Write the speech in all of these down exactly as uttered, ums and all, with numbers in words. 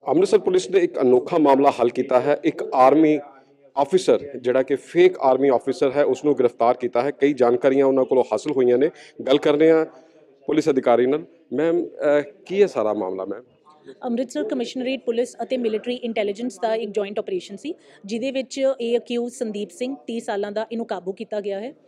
Amritsar police ਨੇ ਇੱਕ ਅਨੋਖਾ ਮਾਮਲਾ ਹੱਲ ਕੀਤਾ ਹੈ। ਇੱਕ ਆਰਮੀ ਆਫਿਸਰ ਜਿਹੜਾ ਕਿ ਫੇਕ ਆਰਮੀ ਆਫਿਸਰ ਹੈ ਉਸ ਨੂੰ ਗ੍ਰਿਫਤਾਰ ਕੀਤਾ ਹੈ। ਕਈ ਜਾਣਕਾਰੀਆਂ ਉਹਨਾਂ ਕੋਲੋਂ ਹਾਸਲ ਹੋਈਆਂ ਨੇ। ਗੱਲ ਕਰਨੇ ਆ ਪੁਲਿਸ ਅਧਿਕਾਰੀ ਨਾਲ। ਮੈਮ ਕੀ ਹੈ ਸਾਰਾ ਮਾਮਲਾ? ਮੈਮ ਅੰਮ੍ਰਿਤਸਰ ਕਮਿਸ਼ਨਰੇਟ ਪੁਲਿਸ ਅਤੇ ਮਿਲਟਰੀ ਇੰਟੈਲੀਜੈਂਸ ਦਾ ਇੱਕ ਜੁਆਇੰਟ ਆਪਰੇਸ਼ਨ ਸੀ, ਜਿਹਦੇ ਵਿੱਚ ਇਹ ਅਕਿਊਜ਼ ਸੰਦੀਪ ਸਿੰਘ ਤੀਹ ਸਾਲਾਂ ਦਾ, ਇਹਨੂੰ ਕਾਬੂ ਕੀਤਾ ਗਿਆ ਹੈ।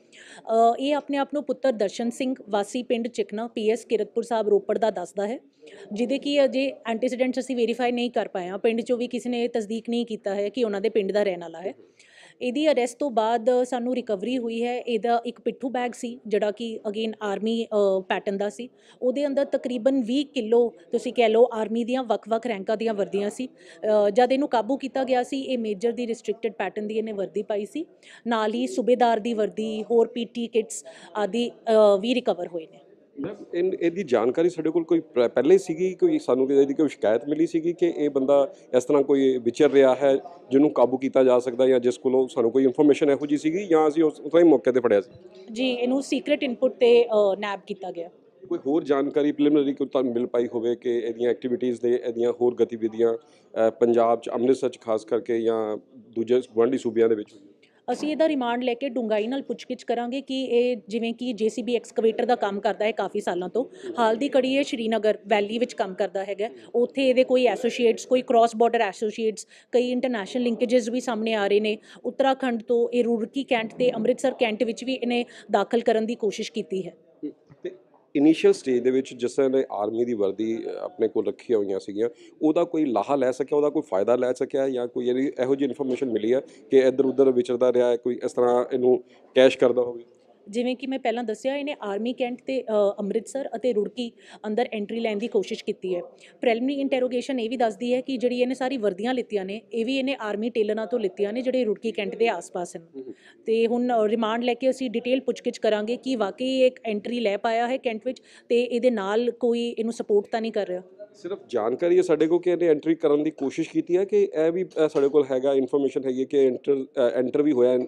ਇਹ ਆਪਣੇ ਆਪ ਨੂੰ ਪੁੱਤਰ ਦਰਸ਼ਨ ਸਿੰਘ ਵਾਸੀ ਪਿੰਡ ਚਿਕਨਾ ਪੀ ਐਸ ਕਿਰਤਪੁਰ ਸਾਹਿਬ ਰੋਪੜ ਦਾ ਦੱਸਦਾ ਹੈ, ਜਿਹਦੇ ਕਿ ਅਜੇ ਐਂਟੀਸੀਡੈਂਟਸ ਅਸੀਂ ਵੈਰੀਫਾਈ ਨਹੀਂ ਕਰ ਪਾਏ ਹਾਂ। ਪਿੰਡ 'ਚੋਂ ਵੀ ਕਿਸੇ ਨੇ ਤਸਦੀਕ ਨਹੀਂ ਕੀਤਾ ਹੈ ਕਿ ਉਹਨਾਂ ਦੇ ਪਿੰਡ ਦਾ ਰਹਿਣ ਵਾਲਾ ਹੈ। ਇਹਦੀ ਅਰੈਸਟ ਤੋਂ ਬਾਅਦ ਸਾਨੂੰ ਰਿਕਵਰੀ ਹੋਈ ਹੈ। ਇਹਦਾ ਇੱਕ ਪਿੱਠੂ ਬੈਗ ਸੀ ਜਿਹੜਾ ਕਿ ਅਗੇਨ ਆਰਮੀ ਪੈਟਰਨ ਦਾ ਸੀ। ਉਹਦੇ ਅੰਦਰ ਤਕਰੀਬਨ ਵੀਹ ਕਿਲੋ ਤੁਸੀਂ ਕਹਿ ਲਓ ਆਰਮੀ ਦੀਆਂ ਵੱਖ-ਵੱਖ ਰੈਂਕਾਂ ਦੀਆਂ ਵਰਦੀਆਂ ਸੀ। ਜਦ ਇਹਨੂੰ ਕਾਬੂ ਕੀਤਾ ਗਿਆ ਸੀ, ਇਹ ਮੇਜਰ ਦੀ ਰਿਸਟ੍ਰਿਕਟਡ ਪੈਟਰਨ ਦੀ ਇਹਨੇ ਵਰਦੀ ਪਾਈ ਸੀ। ਨਾਲ ਹੀ ਸੂਬੇਦਾਰ ਦੀ ਵਰਦੀ, ਹੋਰ ਪੀਟੀ ਕਿਟਸ ਆਦਿ ਵੀ ਰਿਕਵਰ ਹੋਏ ਨੇ। ਮੈਮ ਇਹਦੀ ਜਾਣਕਾਰੀ ਸਾਡੇ ਕੋਲ ਕੋਈ ਪਹਿਲੇ ਸੀਗੀ? ਕੋਈ ਸਾਨੂੰ ਇਹਦੀ ਕੋਈ ਸ਼ਿਕਾਇਤ ਮਿਲੀ ਸੀਗੀ ਕਿ ਇਹ ਬੰਦਾ ਇਸ ਤਰ੍ਹਾਂ ਕੋਈ ਵਿਚਰ ਰਿਹਾ ਹੈ ਜਿਹਨੂੰ ਕਾਬੂ ਕੀਤਾ ਜਾ ਸਕਦਾ, ਜਾਂ ਜਿਸ ਕੋਲੋਂ ਸਾਨੂੰ ਕੋਈ ਇਨਫੋਰਮੇਸ਼ਨ ਇਹੋ ਜਿਹੀ ਸੀਗੀ, ਜਾਂ ਅਸੀਂ ਉਸ ਉਸੇ ਮੌਕੇ 'ਤੇ ਫੜਿਆ ਸੀ? ਜੀ, ਇਹਨੂੰ ਸੀਕ੍ਰੇਟ ਇਨਪੁਟ 'ਤੇ ਨੈਬ ਕੀਤਾ ਗਿਆ। ਕੋਈ ਹੋਰ ਜਾਣਕਾਰੀ ਪ੍ਰੀਲਿਮਿਨਰੀ ਕੋਈ ਤੁਹਾਨੂੰ ਮਿਲ ਪਾਈ ਹੋਵੇ ਕਿ ਇਹਦੀਆਂ ਐਕਟੀਵਿਟੀਜ਼ ਦੇ, ਇਹਦੀਆਂ ਹੋਰ ਗਤੀਵਿਧੀਆਂ ਪੰਜਾਬ 'ਚ, ਅੰਮ੍ਰਿਤਸਰ 'ਚ ਖਾਸ ਕਰਕੇ, ਜਾਂ ਦੂਜੇ ਗੁਆਂਢੀ ਸੂਬਿਆਂ ਦੇ ਵਿੱਚ? ਅਸੀਂ ਇਹਦਾ ਰਿਮਾਂਡ ਲੈ ਕੇ ਡੂੰਘਾਈ ਨਾਲ ਪੁੱਛਗਿੱਛ ਕਰਾਂਗੇ ਕਿ ਇਹ ਜਿਵੇਂ ਕਿ ਜੇ ਸੀ ਬੀ ਐਕਸਕਵੇਟਰ ਦਾ ਕੰਮ ਕਰਦਾ ਹੈ ਕਾਫੀ ਸਾਲਾਂ ਤੋਂ। ਹਾਲ ਦੀ ਘੜੀ ਇਹ ਸ਼੍ਰੀਨਗਰ ਵੈਲੀ ਵਿੱਚ ਕੰਮ ਕਰਦਾ ਹੈਗਾ। ਉੱਥੇ ਇਹਦੇ ਕੋਈ ਐਸੋਸੀਏਟਸ, ਕੋਈ ਕ੍ਰਾਸ ਬਾਰਡਰ ਐਸੋਸੀਏਟਸ, ਕਈ ਇੰਟਰਨੈਸ਼ਨਲ ਲਿੰਕੇਜਸ ਵੀ ਸਾਹਮਣੇ ਆ ਰਹੇ ਨੇ। ਉੱਤਰਾਖੰਡ ਤੋਂ ਇਹ ਰੁੜਕੀ ਕੈਂਟ ਤੇ ਅੰਮ੍ਰਿਤਸਰ ਕੈਂਟ ਵਿੱਚ ਵੀ ਇਹਨੇ ਦਾਖਲ ਕਰਨ ਦੀ ਕੋਸ਼ਿਸ਼ ਕੀਤੀ ਹੈ। ਇਨੀਸ਼ੀਅਲ ਸਟੇਜ ਦੇ ਵਿੱਚ ਜਿਸ ਤਰ੍ਹਾਂ ਨੇ ਆਰਮੀ ਦੀ ਵਰਦੀ ਆਪਣੇ ਕੋਲ ਰੱਖੀਆਂ ਹੋਈਆਂ ਸੀਗੀਆਂ, ਉਹਦਾ ਕੋਈ ਲਾਹਾ ਲੈ ਸਕਿਆ, ਉਹਦਾ ਕੋਈ ਫਾਇਦਾ ਲੈ ਸਕਿਆ, ਜਾਂ ਕੋਈ ਇਹੋ ਜਿਹੀ ਇਨਫੋਰਮੇਸ਼ਨ ਮਿਲੀ ਹੈ ਕਿ ਇੱਧਰ ਉੱਧਰ ਵਿਚਰਦਾ ਰਿਹਾ, ਕੋਈ ਇਸ ਤਰ੍ਹਾਂ ਇਹਨੂੰ ਕੈਸ਼ ਕਰਦਾ ਹੋਵੇ? ਜਿਵੇਂ ਕਿ ਮੈਂ ਪਹਿਲਾਂ ਦੱਸਿਆ, ਇਹਨੇ ਆਰਮੀ ਕੈਂਟ ਤੇ ਅੰਮ੍ਰਿਤਸਰ ਅਤੇ ਰੁੜਕੀ ਅੰਦਰ ਐਂਟਰੀ ਲੈਣ ਦੀ ਕੋਸ਼ਿਸ਼ ਕੀਤੀ ਹੈ। ਪ੍ਰੀਲਿਮਿਨਰੀ ਇੰਟਰੋਗੇਸ਼ਨ ਇਹ ਵੀ ਦੱਸਦੀ ਹੈ ਕਿ ਜਿਹੜੀ ਇਹਨੇ ਸਾਰੀ ਵਰਦੀਆਂ ਲਿੱਤੀਆਂ ਨੇ, ਇਹ ਵੀ ਇਹਨੇ ਆਰਮੀ ਟੇਲਰਾਂ ਤੋਂ ਲਿੱਤੀਆਂ ਨੇ ਜਿਹੜੇ ਰੁੜਕੀ ਕੈਂਟ ਦੇ ਆਸ-ਪਾਸ ਹਨ। ਤੇ ਹੁਣ ਰਿਮਾਂਡ ਲੈ ਕੇ ਅਸੀਂ ਡਿਟੇਲ ਪੁੱਛਗਿੱਛ ਕਰਾਂਗੇ ਕਿ ਵਾਕਈ ਇੱਕ ਐਂਟਰੀ ਲੈ ਪਾਇਆ ਹੈ ਕੈਂਟ ਵਿੱਚ, ਤੇ ਇਹਦੇ ਨਾਲ ਕੋਈ ਇਹਨੂੰ ਸਪੋਰਟ ਤਾਂ ਨਹੀਂ ਕਰ ਰਿਹਾ। ਸਿਰਫ ਜਾਣਕਾਰੀ ਹੈ ਸਾਡੇ ਕੋਲ ਕਿ ਇਹਨੇ ਐਂਟਰੀ ਕਰਨ ਦੀ ਕੋਸ਼ਿਸ਼ ਕੀਤੀ ਹੈ, ਕਿ ਇਹ ਵੀ ਸਾਡੇ ਕੋਲ ਹੈਗਾ ਇਨਫੋਰਮੇਸ਼ਨ ਹੈਗੀ ਕਿ ਐਂਟਰ ਐਂਟਰ ਵੀ ਹੋਇਆ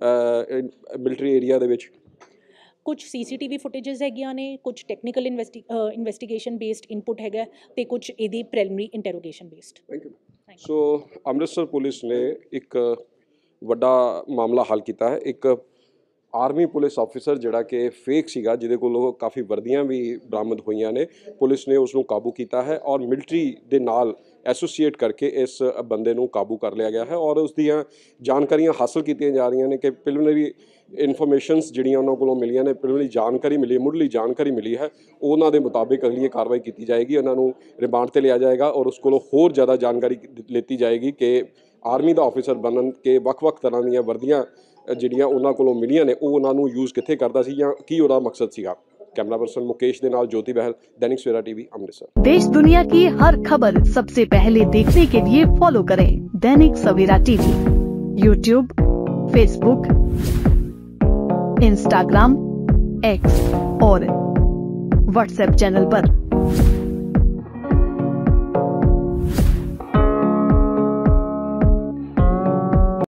ਮਿਲਟਰੀ ਏਰੀਆ ਦੇ ਵਿੱਚ? ਕੁਝ ਸੀ ਸੀ ਟੀ ਵੀ ਫੁਟੇਜਸ ਹੈਗੀਆਂ ਨੇ, ਕੁਝ technical investi investigation based input ਹੈਗਾ, ਤੇ ਕੁਝ ਇਹਦੀ preliminary interrogation based. Thank you. So Amritsar police ਨੇ ਇੱਕ ਵੱਡਾ ਮਾਮਲਾ ਹੱਲ ਕੀਤਾ ਹੈ। ਇੱਕ ਆਰਮੀ ਪੁਲਿਸ ਆਫਿਸਰ ਜਿਹੜਾ ਕਿ ਫੇਕ ਸੀਗਾ, ਜਿਹਦੇ ਕੋਲੋਂ ਕਾਫੀ ਵਰਦੀਆਂ ਵੀ ਬਰਾਮਦ ਹੋਈਆਂ ਨੇ, ਪੁਲਿਸ ਨੇ ਉਸ ਨੂੰ ਕਾਬੂ ਕੀਤਾ ਹੈ ਔਰ ਮਿਲਟਰੀ ਦੇ ਨਾਲ ਐਸੋਸੀਏਟ ਕਰਕੇ ਇਸ ਬੰਦੇ ਨੂੰ ਕਾਬੂ ਕਰ ਲਿਆ ਗਿਆ ਹੈ। ਔਰ ਉਸ ਦੀਆਂ ਜਾਣਕਾਰੀਆਂ ਹਾਸਲ ਕੀਤੀਆਂ ਜਾ ਰਹੀਆਂ ਨੇ ਕਿ ਪ੍ਰੀਲਿਮਿਨਰੀ ਇਨਫੋਰਮੇਸ਼ਨਸ ਜਿਹੜੀਆਂ ਉਹਨਾਂ ਕੋਲੋਂ ਮਿਲੀਆਂ ਨੇ, ਪ੍ਰੀਲਿਮਿਨਰੀ ਜਾਣਕਾਰੀ ਮਿਲੀ, ਮੁੱਢਲੀ ਜਾਣਕਾਰੀ ਮਿਲੀ ਹੈ, ਉਹਨਾਂ ਦੇ ਮੁਤਾਬਿਕ ਅਗਲੀ ਕਾਰਵਾਈ ਕੀਤੀ ਜਾਏਗੀ। ਉਹਨਾਂ ਨੂੰ ਰਿਮਾਂਡ 'ਤੇ ਲਿਆ ਜਾਏਗਾ ਔਰ ਉਸ ਕੋਲੋਂ ਹੋਰ ਜ਼ਿਆਦਾ ਜਾਣਕਾਰੀ ਲਿੱਤੀ ਜਾਏਗੀ ਕਿ ਆਰਮੀ ਦਾ ਆਫਿਸਰ ਬਣਨ ਕੇ ਵੱਖ-ਵੱਖ ਤਰ੍ਹਾਂ ਦੀਆਂ ਵਰਦੀਆਂ ਜਿਹੜੀਆਂ ਉਹਨਾਂ ਕੋਲੋਂ ਮਿਲੀਆਂ ਨੇ, ਉਹ ਉਹਨਾਂ ਨੂੰ ਯੂਜ਼ ਕਿੱਥੇ ਕਰਦਾ ਸੀ ਜਾਂ ਕੀ ਉਹਦਾ ਮਕਸਦ ਸੀਗਾ। कैमरा पर्सन मुकेश दे नाल ज्योति बहल, दैनिक सवेरा टीवी, अमृतसर। देश दुनिया की हर खबर सबसे पहले देखने के लिए फॉलो करें Dainik Savera TV, YouTube, Facebook, Instagram, X और व्हाट्सएप चैनल पर।